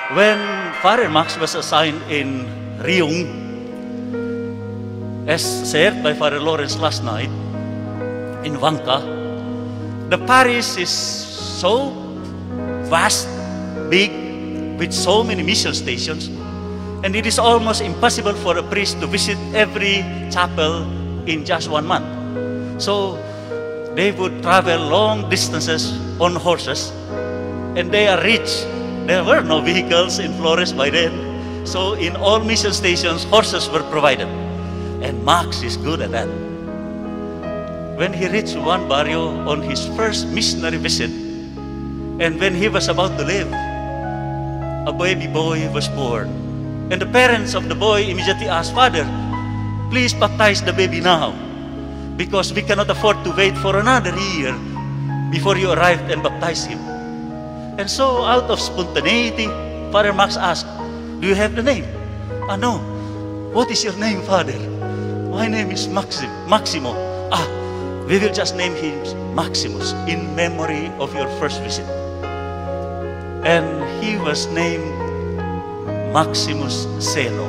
When Father Max was assigned in Riung, as shared by Father Lawrence last night, in Wangka, the parish is so vast, big, with so many mission stations, and it is almost impossible for a priest to visit every chapel in just 1 month. So they would travel long distances on horses, and they are rich. There were no vehicles in Flores by then, so in all mission stations, horses were provided, and Max is good at that. When he reached one barrio on his first missionary visit, and when he was about to leave, a baby boy was born. And the parents of the boy immediately asked, "Father, please baptize the baby now, because we cannot afford to wait for another year before you arrive and baptize him." And so out of spontaneity, Father Max asked, "Do you have the name?" "No." "What is your name, Father?" "My name is Maximo." "We will just name him Maximus in memory of your first visit." And he was named Maximus Seno.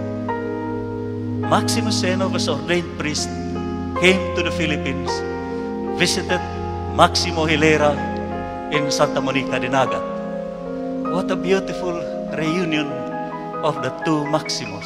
Maximus Seno was ordained priest, came to the Philippines, visited Maximo Hilera in Santa Monica, Dinagat. What a beautiful reunion of the two Maximos.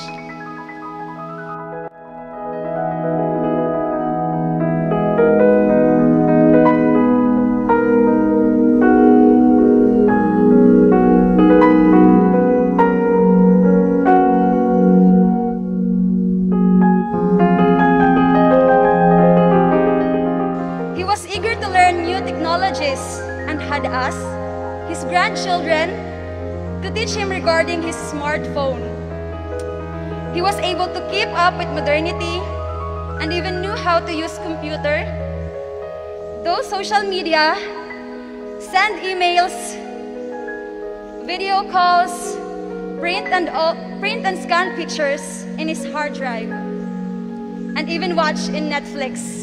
He was eager to learn new technologies and had us, his grandchildren, to teach him regarding his smartphone. He was able to keep up with modernity and even knew how to use computer. Though social media, send emails, video calls, print and scan pictures in his hard drive, and even watch in Netflix.